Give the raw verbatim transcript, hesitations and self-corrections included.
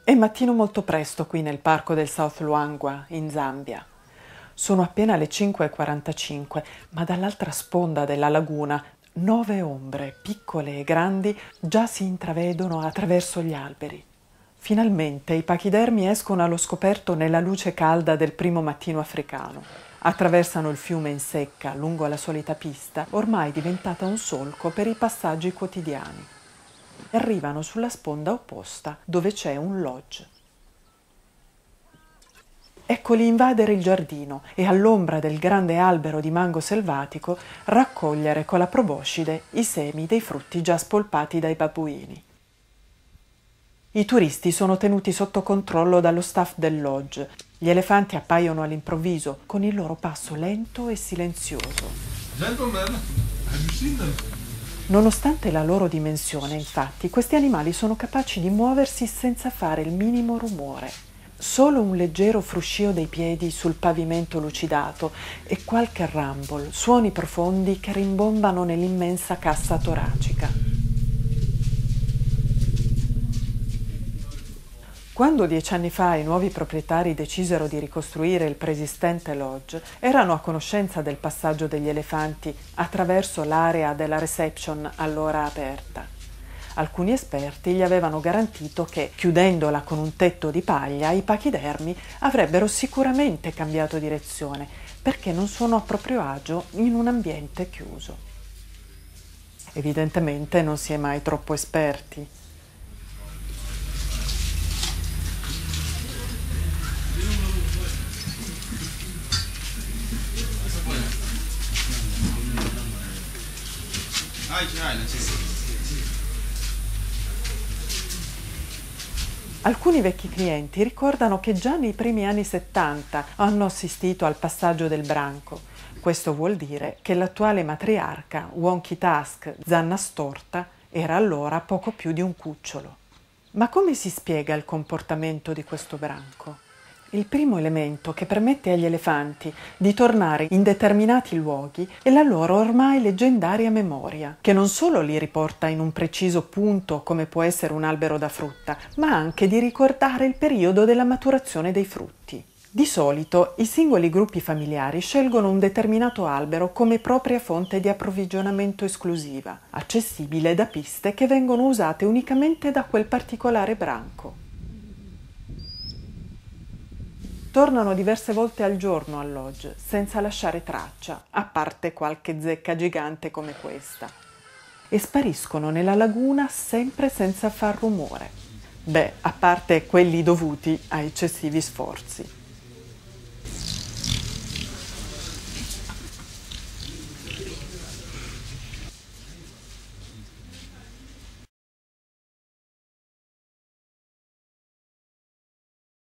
È mattino molto presto qui nel parco del South Luangwa, in Zambia. Sono appena le cinque e quarantacinque, ma dall'altra sponda della laguna nove ombre, piccole e grandi, già si intravedono attraverso gli alberi. Finalmente i pachidermi escono allo scoperto nella luce calda del primo mattino africano. Attraversano il fiume in secca lungo la solita pista, ormai diventata un solco per i passaggi quotidiani. Arrivano sulla sponda opposta, dove c'è un lodge. Eccoli invadere il giardino e all'ombra del grande albero di mango selvatico raccogliere con la proboscide i semi dei frutti già spolpati dai babbuini. I turisti sono tenuti sotto controllo dallo staff del lodge. Gli elefanti appaiono all'improvviso con il loro passo lento e silenzioso. Gentlemen, have you seen them? Nonostante la loro dimensione, infatti, questi animali sono capaci di muoversi senza fare il minimo rumore. Solo un leggero fruscio dei piedi sul pavimento lucidato e qualche rumble, suoni profondi che rimbombano nell'immensa cassa toracica. Quando dieci anni fa i nuovi proprietari decisero di ricostruire il preesistente lodge, erano a conoscenza del passaggio degli elefanti attraverso l'area della reception allora aperta. Alcuni esperti gli avevano garantito che, chiudendola con un tetto di paglia, i pachidermi avrebbero sicuramente cambiato direzione, perché non sono a proprio agio in un ambiente chiuso. Evidentemente non si è mai troppo esperti. Alcuni vecchi clienti ricordano che già nei primi anni settanta hanno assistito al passaggio del branco. Questo vuol dire che l'attuale matriarca, Wonky Tusk, Zanna Storta, era allora poco più di un cucciolo. Ma come si spiega il comportamento di questo branco? Il primo elemento che permette agli elefanti di tornare in determinati luoghi è la loro ormai leggendaria memoria, che non solo li riporta in un preciso punto come può essere un albero da frutta, ma anche di ricordare il periodo della maturazione dei frutti. Di solito i singoli gruppi familiari scelgono un determinato albero come propria fonte di approvvigionamento esclusiva, accessibile da piste che vengono usate unicamente da quel particolare branco. Tornano diverse volte al giorno al lodge, senza lasciare traccia, a parte qualche zecca gigante come questa. E spariscono nella laguna sempre senza far rumore. Beh, a parte quelli dovuti a eccessivi sforzi.